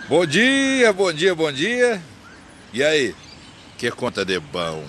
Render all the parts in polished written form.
Bom dia, bom dia, bom dia. E aí, que conta de bom?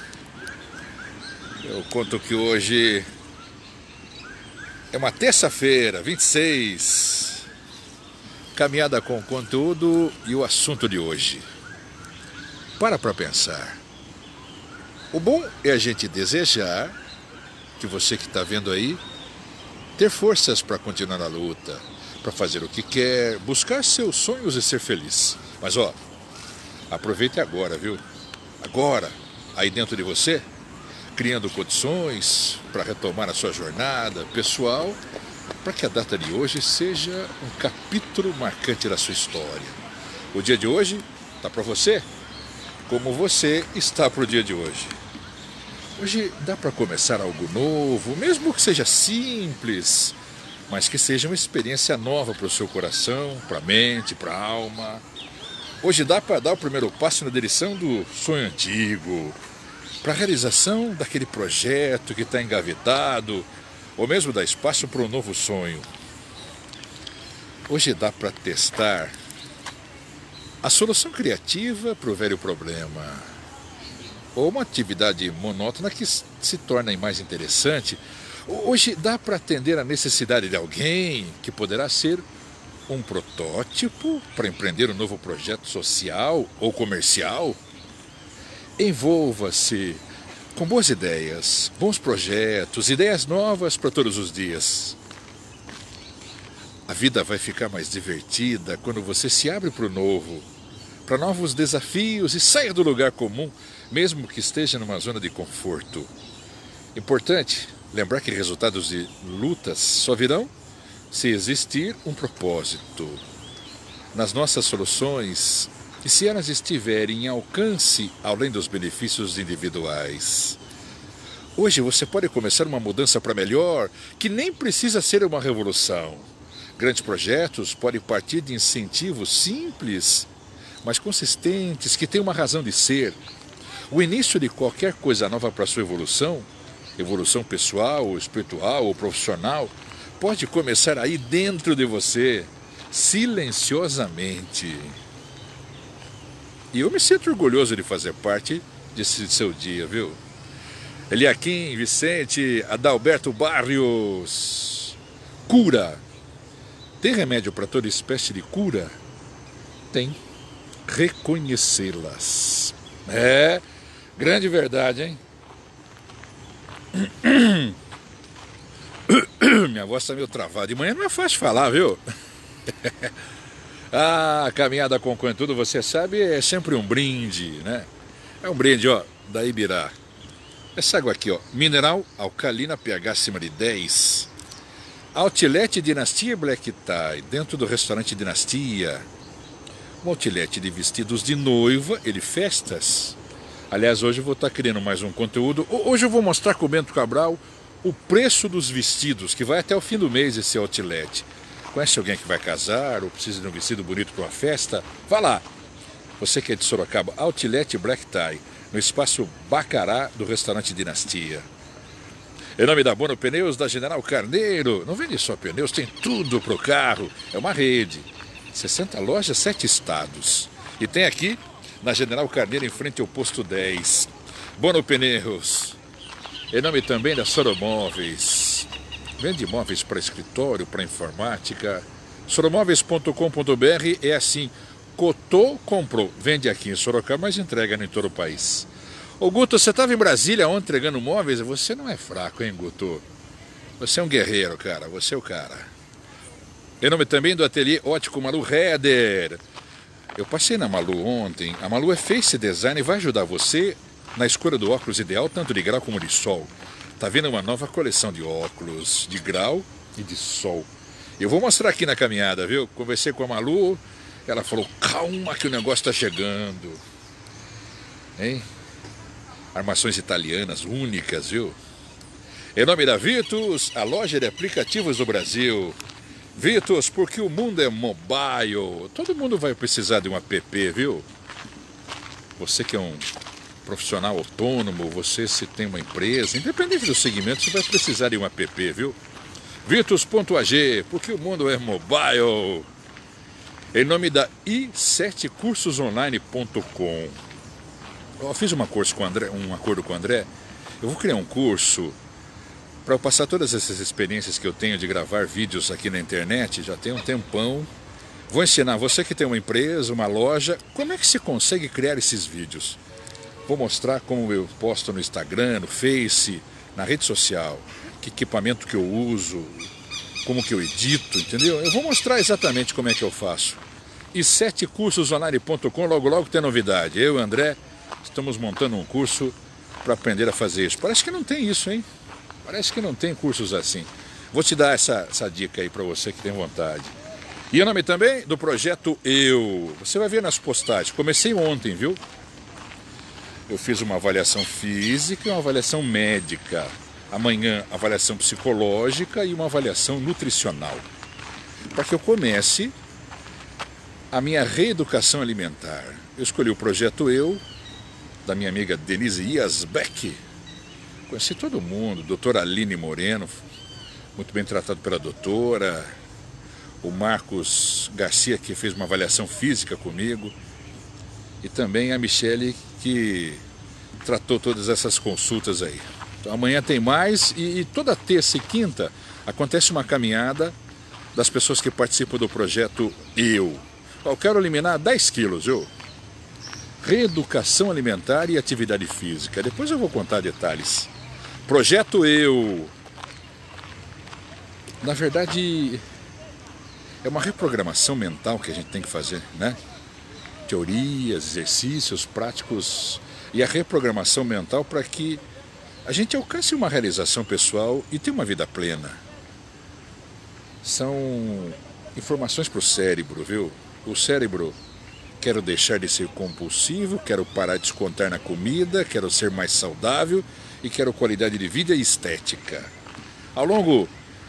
Eu conto que hoje é uma terça-feira, 26. Caminhada com o conteúdo e o assunto de hoje. Para pensar. O bom é a gente desejar que você que está vendo aí ter forças para continuar na luta, para fazer o que quer, buscar seus sonhos e ser feliz. Mas aproveite agora, viu? Agora, aí dentro de você, criando condições para retomar a sua jornada pessoal, para que a data de hoje seja um capítulo marcante da sua história. O dia de hoje está para você, como você está para o dia de hoje. Hoje dá para começar algo novo, mesmo que seja simples, mas que seja uma experiência nova para o seu coração, para a mente, para a alma. Hoje dá para dar o primeiro passo na direção do sonho antigo, para a realização daquele projeto que está engavetado, ou mesmo dar espaço para um novo sonho. Hoje dá para testar a solução criativa para o velho problema, ou uma atividade monótona que se torna mais interessante. Hoje dá para atender a necessidade de alguém que poderá ser um protótipo para empreender um novo projeto social ou comercial. Envolva-se com boas ideias, bons projetos, ideias novas para todos os dias. A vida vai ficar mais divertida quando você se abre para o novo, para novos desafios e saia do lugar comum, mesmo que esteja numa zona de conforto. Importante lembrar que resultados de lutas só virão se existir um propósito nas nossas soluções e se elas estiverem em alcance além dos benefícios individuais. Hoje você pode começar uma mudança para melhor que nem precisa ser uma revolução. Grandes projetos podem partir de incentivos simples, mas consistentes, que têm uma razão de ser. O início de qualquer coisa nova para a sua evolução pessoal, espiritual ou profissional, pode começar aí dentro de você, silenciosamente. E eu me sinto orgulhoso de fazer parte desse seu dia, viu? Eliakim, Vicente, Adalberto Barrios. Cura. Tem remédio para toda espécie de cura? Tem. Reconhecê-las. É, grande verdade, hein? Minha voz está meio travada. De manhã não é fácil falar, viu? A caminhada com tudo, você sabe, é sempre um brinde, né? É um brinde, da Ibirá. Essa água aqui, mineral alcalina, pH acima de 10. Outlet Dinastia Black Tie, dentro do restaurante Dinastia. Um outlet de vestidos de noiva e de festas. Aliás, hoje eu vou estar criando mais um conteúdo. Hoje eu vou mostrar com o Bento Cabral o preço dos vestidos, que vai até o fim do mês esse outlet. Conhece alguém que vai casar ou precisa de um vestido bonito para uma festa? Vá lá. Você que é de Sorocaba, Outlet Black Tie, no espaço Bacará do restaurante Dinastia. Em nome da Bono Pneus, da General Carneiro. Não vende só pneus, tem tudo para o carro. É uma rede. 60 lojas, 7 estados. E tem aqui na General Carneiro, em frente ao posto 10. Bono Pneus. Em nome também da Soromóveis. Vende móveis para escritório, para informática. Soromóveis.com.br é assim. Cotou, comprou. Vende aqui em Sorocaba, mas entrega em todo o país. Ô Guto, você estava em Brasília ontem entregando móveis? Você não é fraco, hein, Guto? Você é um guerreiro, cara. Você é o cara. Em nome também do ateliê ótico Malu Heder. Eu passei na Malu ontem. A Malu é Face Design e vai ajudar você na escolha do óculos ideal, tanto de grau como de sol. Tá vendo uma nova coleção de óculos de grau e de sol. Eu vou mostrar aqui na caminhada, viu? Conversei com a Malu, ela falou, calma que o negócio tá chegando. Hein? Armações italianas únicas, viu? Em nome da Vitus, a loja de aplicativos do Brasil. Vitus, porque o mundo é mobile. Todo mundo vai precisar de um app, viu? Você que é um profissional autônomo, você se tem uma empresa, independente do segmento, você vai precisar de um app, viu? Vitus.ag, porque o mundo é mobile. em nome da i7cursosonline.com. Eu fiz um acordo com o André. Eu vou criar um curso para eu passar todas essas experiências que eu tenho de gravar vídeos aqui na internet, já tem um tempão. Vou ensinar você que tem uma empresa, uma loja, como é que se consegue criar esses vídeos. Vou mostrar como eu posto no Instagram, no Face, na rede social, que equipamento que eu uso, como que eu edito, entendeu? Eu vou mostrar exatamente como é que eu faço. i7cursosonline.com, logo tem novidade. Eu e o André estamos montando um curso para aprender a fazer isso. Parece que não tem isso, hein? Parece que não tem cursos assim. Vou te dar essa dica aí para você que tem vontade. E o nome também do projeto Eu. Você vai ver nas postagens. Comecei ontem, viu? Eu fiz uma avaliação física e uma avaliação médica. Amanhã, avaliação psicológica e uma avaliação nutricional. Para que eu comece a minha reeducação alimentar. Eu escolhi o projeto Eu, da minha amiga Denise Iasbeck. Conheci todo mundo, doutora Aline Moreno, muito bem tratado pela doutora. O Marcos Garcia, que fez uma avaliação física comigo. E também a Michele, que tratou todas essas consultas aí. Então, amanhã tem mais e toda terça e quinta acontece uma caminhada das pessoas que participam do projeto Eu. Eu quero eliminar 10 quilos, viu? Reeducação alimentar e atividade física. Depois eu vou contar detalhes. Projeto Eu. Na verdade, é uma reprogramação mental que a gente tem que fazer, né? Teorias, exercícios práticos e a reprogramação mental para que a gente alcance uma realização pessoal e tenha uma vida plena. São informações para o cérebro, viu? O cérebro, quero deixar de ser compulsivo, quero parar de descontar na comida, quero ser mais saudável e quero qualidade de vida e estética. Ao longo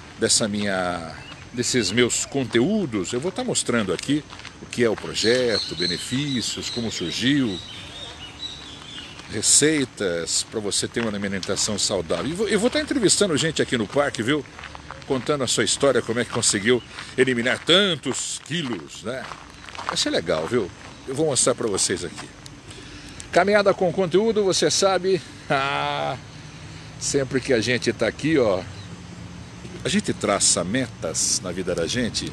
desses meus conteúdos, eu vou estar mostrando aqui o que é o projeto, benefícios, como surgiu, receitas para você ter uma alimentação saudável. Eu vou estar entrevistando gente aqui no parque, viu? Contando a sua história, como é que conseguiu eliminar tantos quilos, né? Vai ser legal, viu? Eu vou mostrar para vocês aqui. Caminhada com conteúdo, você sabe, sempre que a gente está aqui, ó, a gente traça metas na vida da gente,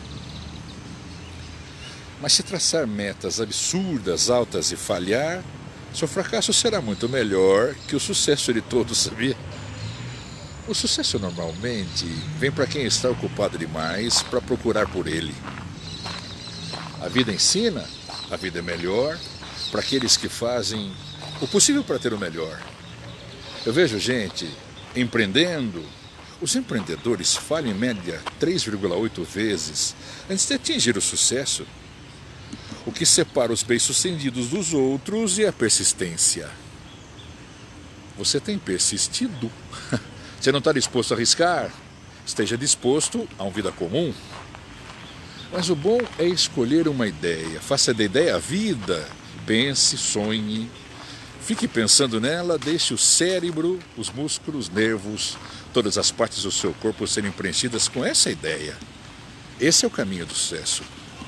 mas se traçar metas absurdas, altas e falhar, seu fracasso será muito melhor que o sucesso de todos, sabia? O sucesso normalmente vem para quem está ocupado demais para procurar por ele. A vida ensina, a vida é melhor para aqueles que fazem o possível para ter o melhor. Eu vejo gente empreendendo. Os empreendedores falham em média 3,8 vezes antes de atingir o sucesso. O que separa os bem-sucedidos dos outros é a persistência. Você tem persistido? Você não está disposto a arriscar? Esteja disposto a uma vida comum. Mas o bom é escolher uma ideia. Faça da ideia a vida. Pense, sonhe. Fique pensando nela, deixe o cérebro, os músculos, nervos, todas as partes do seu corpo serem preenchidas com essa ideia. Esse é o caminho do sucesso.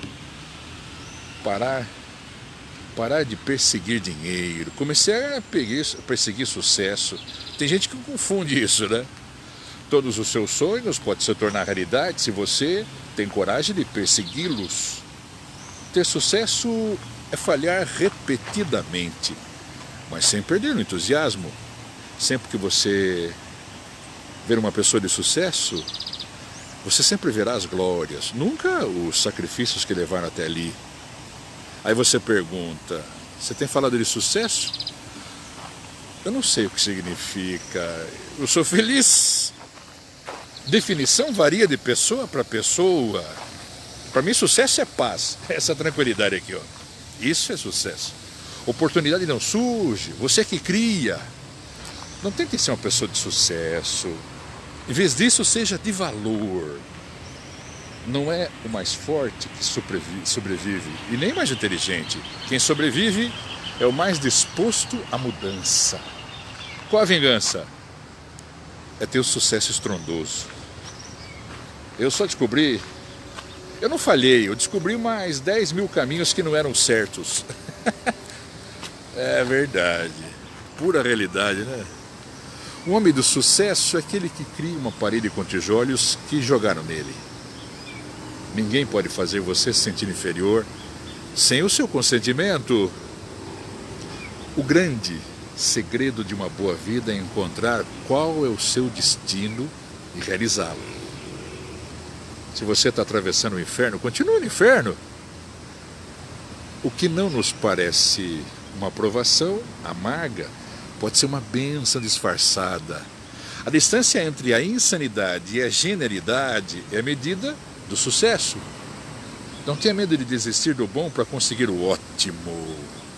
Parar de perseguir dinheiro, começar a perseguir sucesso. Tem gente que confunde isso, né? Todos os seus sonhos podem se tornar realidade se você tem coragem de persegui-los. Ter sucesso é falhar repetidamente, mas sem perder o entusiasmo. Sempre que você ver uma pessoa de sucesso, você sempre verá as glórias, nunca os sacrifícios que levaram até ali. Aí você pergunta, você tem falado de sucesso? Eu não sei o que significa. Eu sou feliz. Definição varia de pessoa para pessoa. Para mim, sucesso é paz. Essa tranquilidade aqui, ó. Isso é sucesso. Oportunidade não surge, você que cria. Não tente ser uma pessoa de sucesso. Em vez disso, seja de valor. Não é o mais forte que sobrevive e nem mais inteligente. Quem sobrevive é o mais disposto à mudança. Qual a vingança? É ter um sucesso estrondoso. Eu só descobri Eu não falhei, eu descobri mais 10 mil caminhos que não eram certos. É verdade, pura realidade, né? O homem do sucesso é aquele que cria uma parede com tijolos que jogaram nele. Ninguém pode fazer você se sentir inferior sem o seu consentimento. O grande segredo de uma boa vida é encontrar qual é o seu destino e realizá-lo. Se você está atravessando o inferno, continua no inferno. O que não nos parece uma aprovação amarga pode ser uma bênção disfarçada. A distância entre a insanidade e a genialidade é a medida do sucesso. Não tenha medo de desistir do bom para conseguir o ótimo.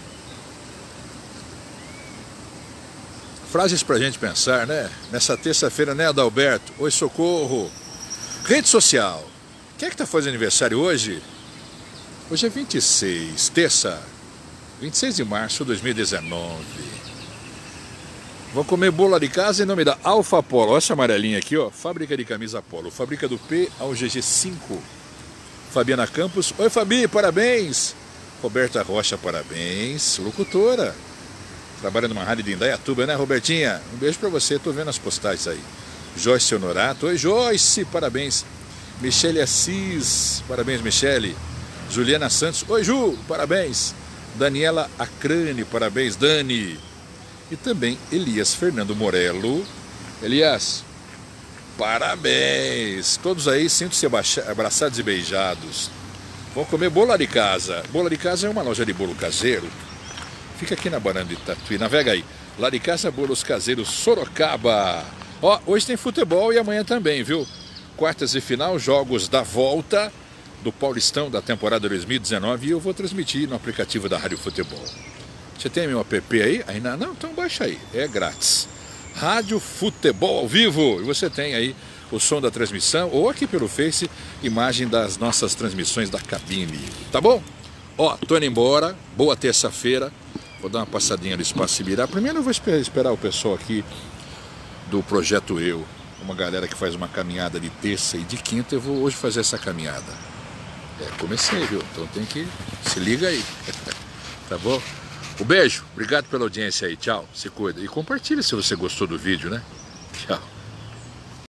Frases para a gente pensar, né? Nessa terça-feira, né, Adalberto? Oi, socorro. Rede social. Quem é que está fazendo aniversário hoje? Hoje é 26, terça, 26 de março de 2019. Vou comer bolo de casa em nome da Alfa Polo. Olha essa amarelinha aqui, ó. Fábrica de camisa Polo. Fábrica do P ao GG5. Fabiana Campos. Oi, Fabi, parabéns. Roberta Rocha, parabéns. Locutora. Trabalha numa rádio de Indaiatuba, né, Robertinha? Um beijo pra você, tô vendo as postagens aí. Joyce Honorato. Oi, Joyce, parabéns. Michele Assis. Parabéns, Michele. Juliana Santos. Oi, Ju, parabéns. Daniela Acrane, parabéns, Dani. E também Elias Fernando Morello. Elias, parabéns. Todos aí, sintam-se abraçados e beijados. Vamos comer bolo lá de casa. Bolo de casa é uma loja de bolo caseiro. Fica aqui na Barão de Tatuí. Navega aí. Lá de casa, bolos caseiros Sorocaba. Ó, hoje tem futebol e amanhã também, viu? Quartas e final, jogos da volta do Paulistão da temporada 2019. E eu vou transmitir no aplicativo da Rádio Futebol. Você tem meu app aí? Ainda não? Então baixa aí, é grátis. Rádio Futebol ao vivo. E você tem aí o som da transmissão, ou aqui pelo Face, imagem das nossas transmissões da cabine. Tá bom? Ó, tô indo embora. Boa terça-feira. Vou dar uma passadinha no Espaço Ibirá. Primeiro eu vou esperar o pessoal aqui do Projeto Eu. Uma galera que faz uma caminhada de terça e de quinta. Eu vou hoje fazer essa caminhada. Comecei, viu? Então tem que... Se liga aí. Tá bom? Um beijo, obrigado pela audiência aí, tchau, se cuida. E compartilha se você gostou do vídeo, né? Tchau.